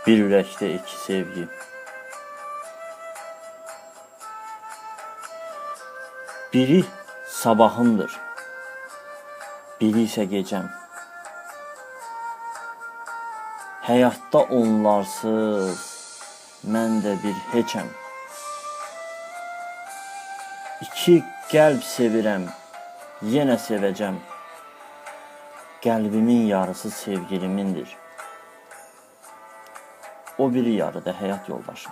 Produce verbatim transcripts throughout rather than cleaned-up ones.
Bir ürəkdə iki sevgi. Biri sabahımdır, biri isə gecəm. Həyatda onlarsız mən də bir heçəm. İki qəlb sevirəm, yenə sevəcəm. Qəlbimin yarısı sevgilimindir. O biri yarıda həyat yoldaşım.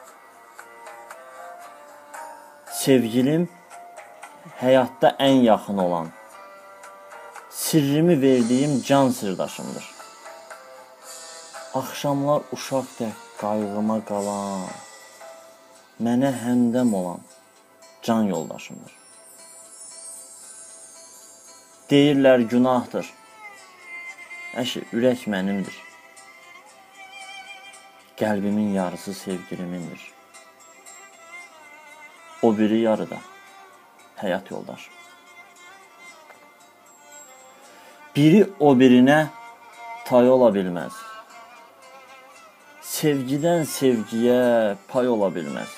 Sevgilim həyatda ən yaxın olan, sirrimi verdiyim can sirdaşımdır. Axşamlar uşaq tək qayğıma qalan, mənə həmdəm olan can yoldaşımdır. Deyirlər günahdır, əşi, ürək mənimdir. Qəlbimin yarısı sevgilimindir. O biri yarıda həyat yoldaşım. Biri o birinə tay ola bilməz. Sevgidən sevgiyə pay ola bilməz.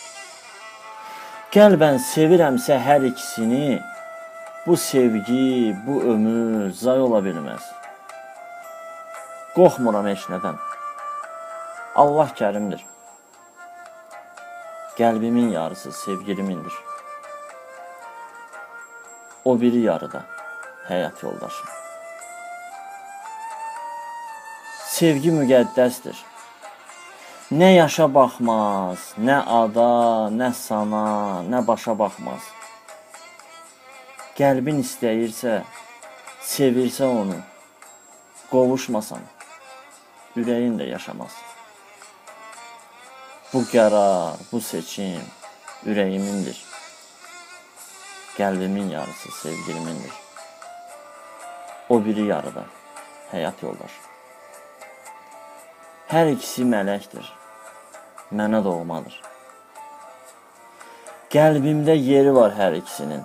Qəlbən sevirəmsə hər ikisini, bu sevgi, bu ömür zay ola bilməz. Qorxmuram heç nədən. Allah kərimdir. Qəlbimin yarısı sevgilimindir. O biri yarıda həyat yoldaşım. Sevgi müqəddəsdir. Nə yaşa baxmaz, nə ada, nə sana, nə başa baxmaz. Qəlbin istəyirsə, sevirsə onu, qovuşmasan, ürəyin də yaşamaz. Bu qərar, bu seçim ürəyimindir. Qəlbimin yarısı sevgilimindir. O biri yarıda həyat yoldaşım. Hər ikisi mələkdir, mənə doğmadır. Qəlbimdə yeri var hər ikisinin.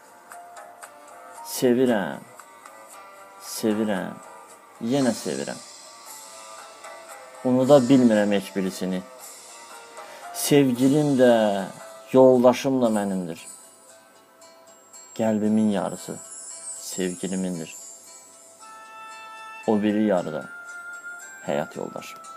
Sevirəm, sevirəm, yenə sevirəm. Unuda bilmirəm heç birisini. Sevgilim də, yoldaşım da mənimdir. Qəlbimin yarısı sevgilimindir. O biri yarıda həyat yoldaşım.